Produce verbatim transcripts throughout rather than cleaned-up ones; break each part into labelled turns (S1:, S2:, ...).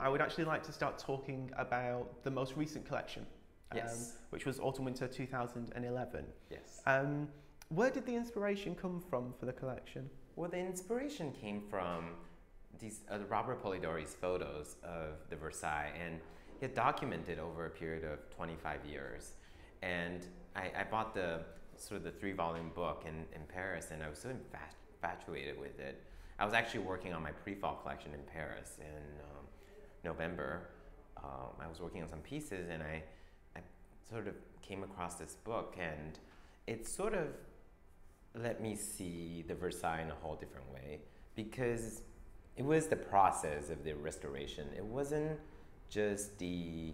S1: I would actually like to start talking about the most recent collection, um,
S2: yes.
S1: which was Autumn-Winter two thousand eleven.
S2: Yes.
S1: Um, where did the inspiration come from for the collection?
S2: Well, the inspiration came from these uh, Robert Polidori's photos of the Versailles, and he had documented over a period of twenty-five years. And I, I bought the sort of the three-volume book in, in Paris, and I was so infatuated with it. I was actually working on my pre-fall collection in Paris in um, November. Um, I was working on some pieces, and I, I sort of came across this book, and it sort of let me see the Versailles in a whole different way, because it was the process of the restoration. It wasn't just the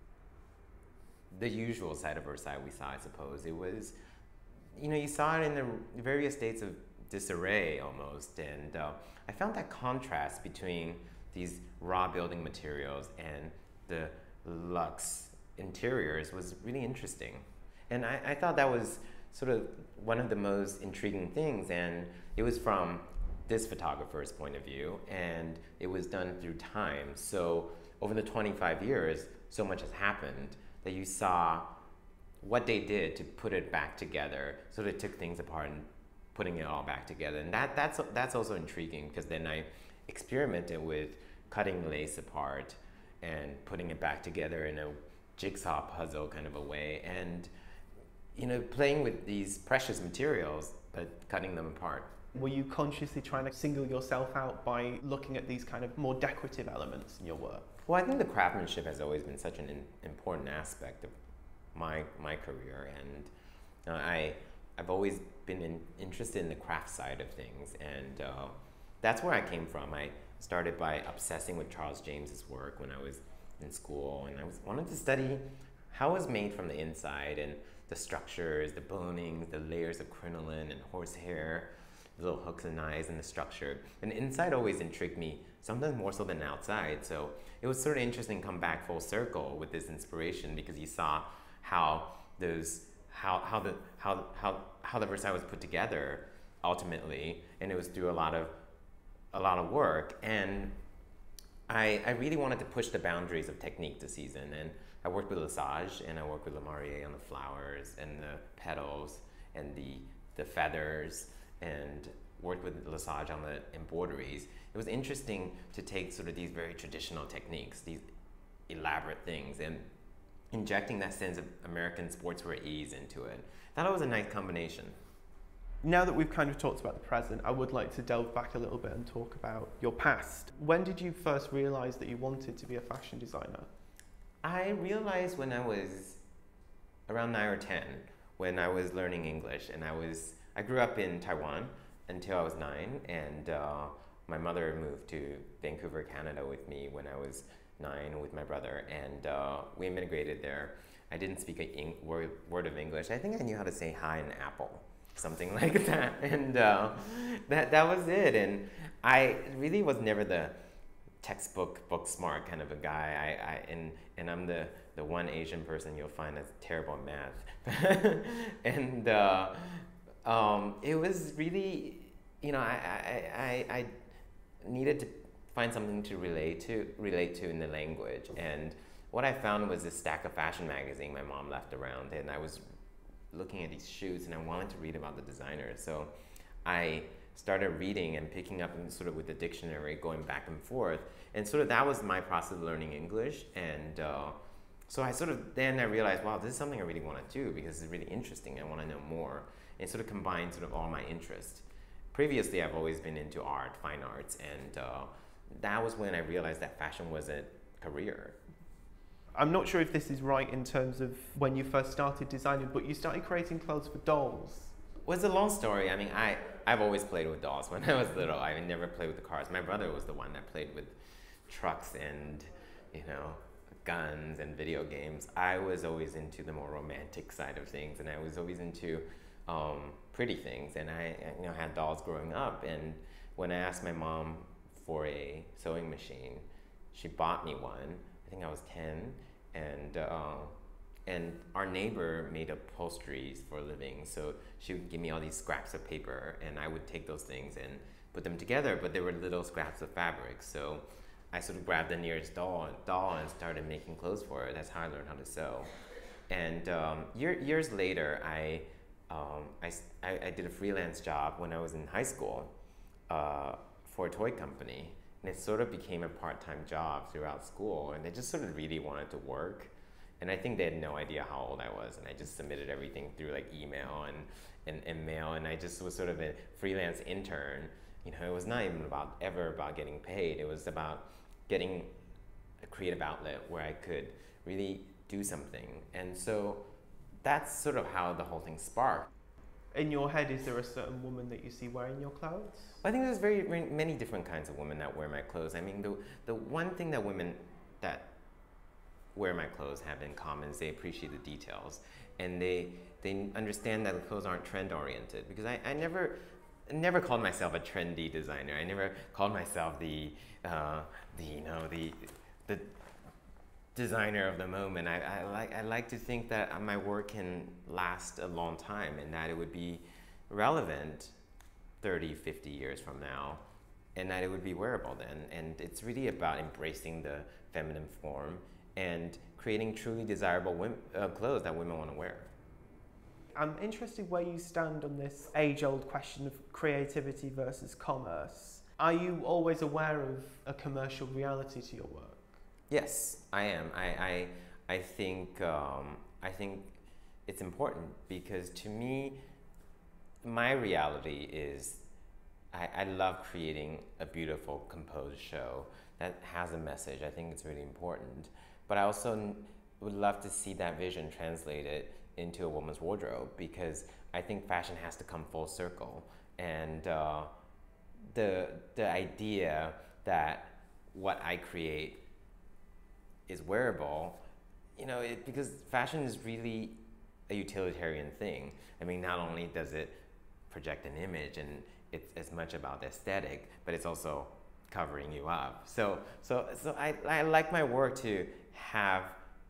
S2: the usual side of Versailles we saw, I suppose. It was, you know, you saw it in the various states of disarray almost, and uh, I found that contrast between these raw building materials and the luxe interiors was really interesting. And I, I thought that was sort of one of the most intriguing things, and it was from this photographer's point of view, and it was done through time. So over the twenty-five years, so much has happened that you saw what they did to put it back together. So they took things apart and putting it all back together. And that, that's, that's also intriguing, because then I experimented with cutting lace apart and putting it back together in a jigsaw puzzle kind of a way. And you know, playing with these precious materials, but cutting them apart.
S1: Were you consciously trying to single yourself out by looking at these kind of more decorative elements in your work?
S2: Well, I think the craftsmanship has always been such an in, important aspect of my my career, and uh, I I've always been in, interested in the craft side of things, and uh, that's where I came from. I started by obsessing with Charles James's work when I was in school, and I was wanted to study how it was made from the inside, and the structures, the bonings, the layers of crinoline and horsehair, the little hooks and eyes and the structure. And the inside always intrigued me, sometimes more so than outside. So it was sort of interesting to come back full circle with this inspiration, because you saw how those how how the how how how the Versailles was put together ultimately, and it was through a lot of a lot of work. And I, I really wanted to push the boundaries of technique this season, and I worked with Lesage, and I worked with Lemarié on the flowers and the petals and the the feathers, and worked with Lesage on the embroideries. It was interesting to take sort of these very traditional techniques, these elaborate things, and injecting that sense of American sportswear ease into it. I thought it was a nice combination.
S1: Now that we've kind of talked about the present, I would like to delve back a little bit and talk about your past. When did you first realize that you wanted to be a fashion designer?
S2: I realized when I was around nine or ten, when I was learning English, and I was I grew up in Taiwan until I was nine, and uh, my mother moved to Vancouver, Canada with me when I was nine with my brother, and uh, we immigrated there. I didn't speak a word, word of English. I think I knew how to say hi and apple, something like that, and uh, that that was it. And I really was never the textbook book smart kind of a guy. I, I and and I'm the the one Asian person you'll find that's terrible at math, and uh, um, it was really, you know, I I, I I needed to find something to relate to relate to in the language, and what I found was this stack of fashion magazine my mom left around, and I was looking at these shoes, and I wanted to read about the designers. So I started reading and picking up and sort of with the dictionary, going back and forth, and sort of that was my process of learning English. And uh, so I sort of then I realized, wow, this is something I really want to do, because it's really interesting. I want to know more, and sort of combine sort of all my interests. Previously, I've always been into art, fine arts, and uh, that was when I realized that fashion was a career.
S1: I'm not sure if this is right in terms of when you first started designing, but you started creating clothes for dolls.
S2: Well, it's a long story. I mean, I, I've always played with dolls when I was little. I never played with the cars. My brother was the one that played with trucks and, you know, guns and video games. I was always into the more romantic side of things, and I was always into um, pretty things. And I, you know, had dolls growing up. And when I asked my mom for a sewing machine, she bought me one. I think I was ten, and uh, and our neighbor made upholsteries for a living, so she would give me all these scraps of paper, and I would take those things and put them together, but they were little scraps of fabric. So I sort of grabbed the nearest doll, doll and started making clothes for her. That's how I learned how to sew. And um, year, years later, I, um, I, I, I did a freelance job when I was in high school uh, for a toy company. And it sort of became a part-time job throughout school. And I just sort of really wanted to work. And I think they had no idea how old I was. And I just submitted everything through like email and, and, and mail. And I just was sort of a freelance intern. You know, it was not even about ever about getting paid. It was about getting a creative outlet where I could really do something. And so that's sort of how the whole thing sparked.
S1: In your head, is there a certain woman that you see wearing your clothes?
S2: I think there's very many different kinds of women that wear my clothes. I mean, the, the one thing that women that wear my clothes have in common is they appreciate the details. And they, they understand that the clothes aren't trend-oriented. Because I, I never, never called myself a trendy designer. I never called myself the, uh, the you know, the, the designer of the moment. I, I, like, I like to think that my work can last a long time and that it would be relevant thirty, fifty years from now, and that it would be wearable then. And it's really about embracing the feminine form and creating truly desirable women, uh, clothes that women want to wear.
S1: I'm interested where you stand on this age-old question of creativity versus commerce. Are you always aware of a commercial reality to your work?
S2: Yes, I am. I, I, I think um, I think it's important because to me, my reality is I, I love creating a beautiful, composed show that has a message. I think it's really important. But I also would love to see that vision translated into a woman's wardrobe because I think fashion has to come full circle. And uh, the, the idea that what I create is wearable, you know, it, because fashion is really a utilitarian thing. I mean, not only does it project an image and it's as much about the aesthetic, but it's also covering you up. So, so, so I, I like my work to have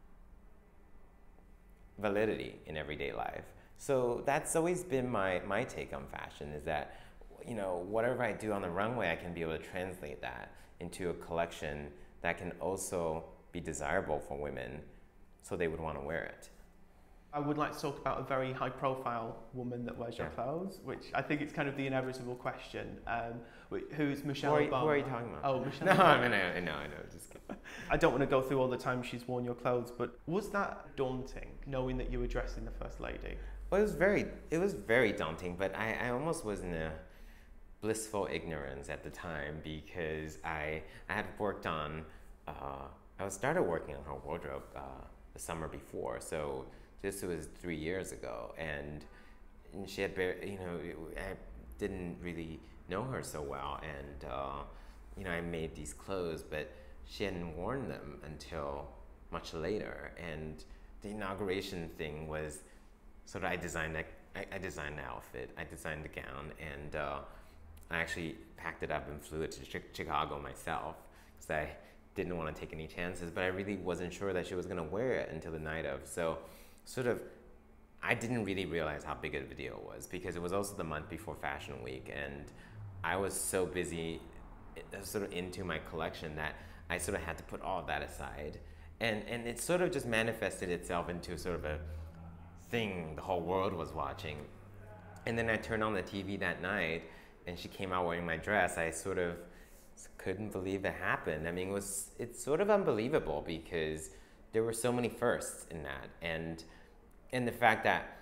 S2: validity in everyday life. So that's always been my, my take on fashion is that, you know, whatever I do on the runway, I can be able to translate that into a collection that can also be desirable for women so they would want to wear it.
S1: I would like to talk about a very high-profile woman that wears your
S2: Yeah.
S1: clothes, which I think it's kind of the inevitable question. Um, wh- who's Michelle
S2: Who are, you-
S1: Obama?
S2: who are you talking about?
S1: Oh, Michelle
S2: No,
S1: Obama.
S2: I mean, I, no, I know, just kidding.
S1: I don't want to go through all the time she's worn your clothes, but was that daunting, knowing that you were dressing the First Lady?
S2: Well, it was very, it was very daunting, but I, I almost was in a blissful ignorance at the time because I, I had worked on, uh, I was started working on her wardrobe uh, the summer before, so this was three years ago, and, and she had, bare, you know, I didn't really know her so well, and uh, you know, I made these clothes, but she hadn't worn them until much later, and the inauguration thing was sort of I designed a, I, I designed the outfit, I designed the gown, and uh, I actually packed it up and flew it to Ch Chicago myself because I didn't want to take any chances, but I really wasn't sure that she was going to wear it until the night of. So sort of, I didn't really realize how big a video was because it was also the month before Fashion Week, and I was so busy sort of into my collection that I sort of had to put all of that aside. And, and it sort of just manifested itself into sort of a thing the whole world was watching. And then I turned on the T V that night and she came out wearing my dress. I sort of couldn't believe it happened. I mean, it was, it's sort of unbelievable because there were so many firsts in that. And, and the fact that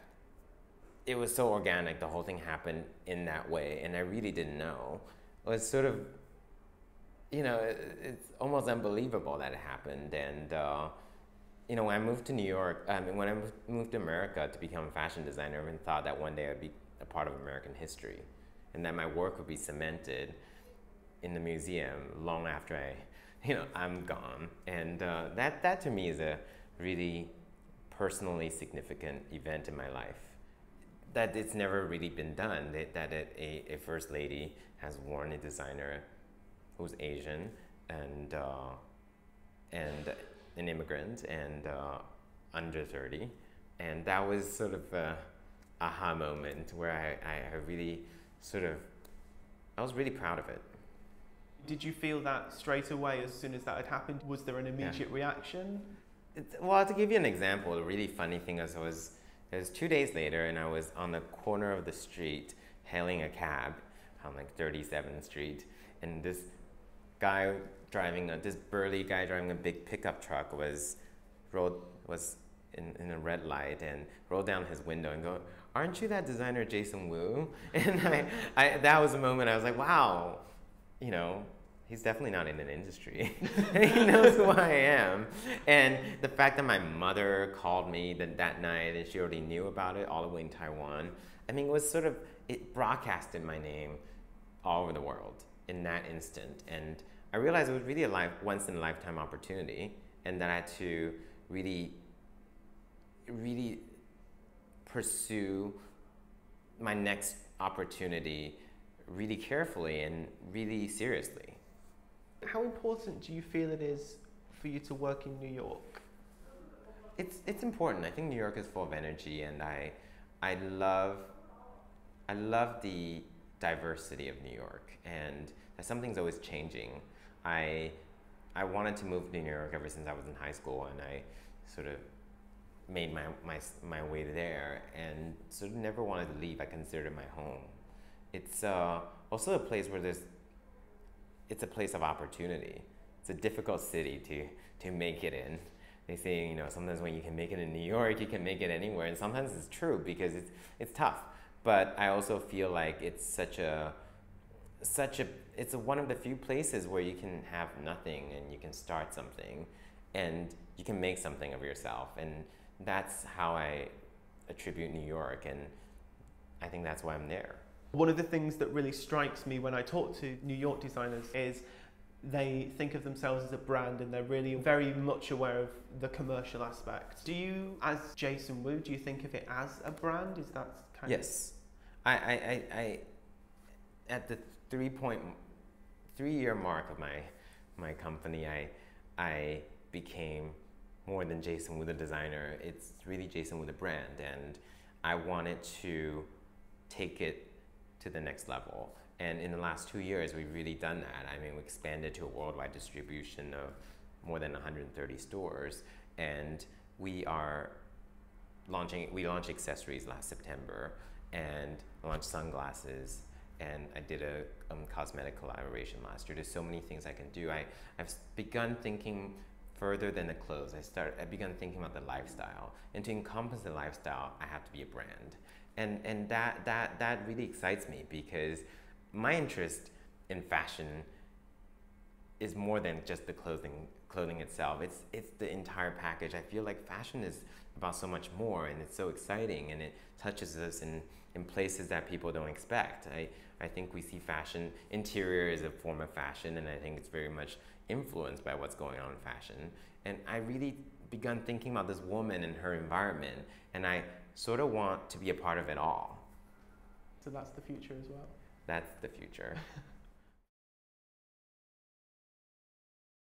S2: it was so organic, the whole thing happened in that way, and I really didn't know. It was sort of, you know, it, it's almost unbelievable that it happened. And, uh, you know, when I moved to New York, I mean, when I moved, moved to America to become a fashion designer, I even thought that one day I'd be a part of American history and that my work would be cemented in the museum long after I, you know, I'm gone. And uh, that, that to me is a really personally significant event in my life. That it's never really been done, that, that a, a first lady has worn a designer who's Asian and, uh, and an immigrant and uh, under thirty. And that was sort of a aha moment where I, I really sort of, I was really proud of it.
S1: Did you feel that straight away as soon as that had happened? Was there an immediate yeah. reaction?
S2: It's, well, to give you an example, the really funny thing is I was, it was two days later and I was on the corner of the street hailing a cab on like thirty-seventh street, and this guy driving, a, this burly guy driving a big pickup truck was, rolled, was in, in a red light and rolled down his window and go, "Aren't you that designer Jason Wu?" And I, I, that was a moment I was like, wow, you know, he's definitely not in an industry. He knows who I am. And the fact that my mother called me that, that night and she already knew about it all the way in Taiwan, I mean, it was sort of, it broadcasted my name all over the world in that instant. And I realized it was really a life, once in a lifetime opportunity, and that I had to really, really pursue my next opportunity really carefully and really seriously.
S1: How important do you feel it is for you to work in New York?
S2: It's it's important. I think New York is full of energy, and I I love I love the diversity of New York, and that something's always changing. I I wanted to move to New York ever since I was in high school, and I sort of made my my my way there, and sort of never wanted to leave. I considered it my home. It's uh, also a place where there's it's a place of opportunity. It's a difficult city to, to make it in. They say, you know, sometimes when you can make it in New York, you can make it anywhere, and sometimes it's true because it's, it's tough. But I also feel like it's such a, such a, it's a, one of the few places where you can have nothing and you can start something and you can make something of yourself. And that's how I attribute New York, and I think that's why I'm there.
S1: One of the things that really strikes me when I talk to New York designers is they think of themselves as a brand, and they're really very much aware of the commercial aspect. Do you, as Jason Wu, do you think of it as a brand? Is that kind
S2: yes. of... Yes. I, I, I, at the three point, three year mark of my, my company, I, I became more than Jason Wu the designer. It's really Jason Wu the brand, and I wanted to take it to the next level. And in the last two years, we've really done that. I mean, we expanded to a worldwide distribution of more than one hundred thirty stores, and we are launching, we launched accessories last September, and launched sunglasses, and I did a um, cosmetic collaboration last year. There's so many things I can do. I, I've begun thinking further than the clothes. I started, I begun thinking about the lifestyle, and to encompass the lifestyle, I have to be a brand. And, and that, that, that really excites me, because my interest in fashion is more than just the clothing, clothing itself. It's, it's the entire package. I feel like fashion is about so much more, and it's so exciting, and it touches us in, in places that people don't expect. I, I think we see fashion, interior is a form of fashion, and I think it's very much influenced by what's going on in fashion. And I really begun thinking about this woman and her environment, and I sort of want to be a part of it all.
S1: So that's the future as well?
S2: That's the future.